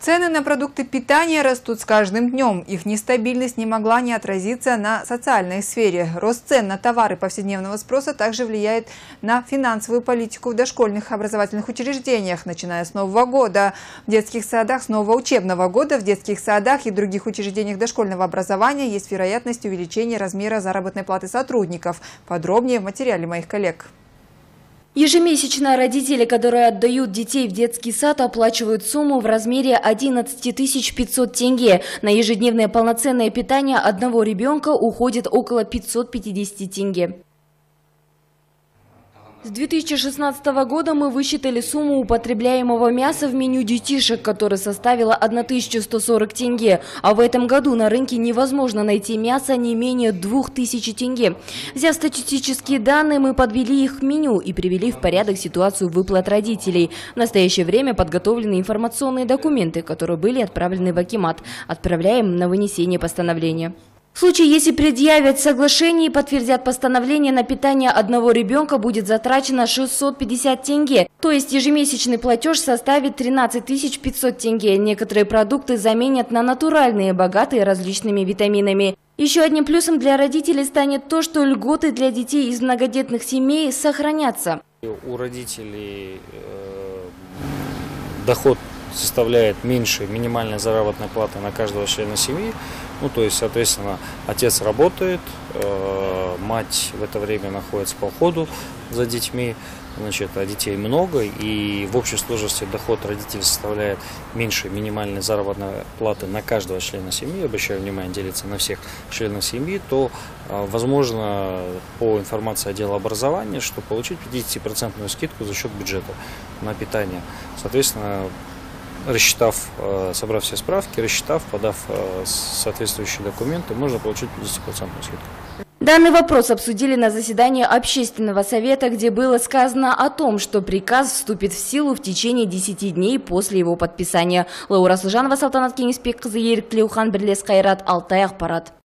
Цены на продукты питания растут с каждым днем. Их нестабильность не могла не отразиться на социальной сфере. Рост цен на товары повседневного спроса также влияет на финансовую политику в дошкольных образовательных учреждениях, начиная с Нового года. В детских садах с нового учебного года в детских садах и других учреждениях дошкольного образования есть вероятность увеличения размера заработной платы сотрудников. Подробнее в материале моих коллег. Ежемесячно родители, которые отдают детей в детский сад, оплачивают сумму в размере 11 500 тенге. На ежедневное полноценное питание одного ребенка уходит около 550 тенге. С 2016 года мы высчитали сумму употребляемого мяса в меню детишек, которая составила 1140 тенге. А в этом году на рынке невозможно найти мясо не менее 2000 тенге. Взяв статистические данные, мы подвели их к меню и привели в порядок ситуацию выплат родителей. В настоящее время подготовлены информационные документы, которые были отправлены в акимат. Отправляем на вынесение постановления. В случае, если предъявят соглашение и подтвердят постановление, на питание одного ребенка будет затрачено 650 тенге. То есть ежемесячный платеж составит 13 500 тенге. Некоторые продукты заменят на натуральные, богатые различными витаминами. Еще одним плюсом для родителей станет то, что льготы для детей из многодетных семей сохранятся. У родителей доход составляет меньше минимальной заработной платы на каждого члена семьи. То есть, соответственно, отец работает, мать в это время находится по уходу за детьми, а детей много, и в общей сложности доход родителей составляет меньше минимальной заработной платы на каждого члена семьи, обращаю внимание, делится на всех членов семьи, то возможно, по информации отдела образования, что получить 50% скидку за счет бюджета на питание. Соответственно, собрав все справки, подав соответствующие документы, можно получить 50% скидку. Данный вопрос обсудили на заседании общественного совета, где было сказано о том, что приказ вступит в силу в течение 10 дней после его подписания. Лаура Служанова, Салтанат Кеңеспек кызы, Ерік Тілеухан, Бірлес Қайрат, Алтай ақпарат.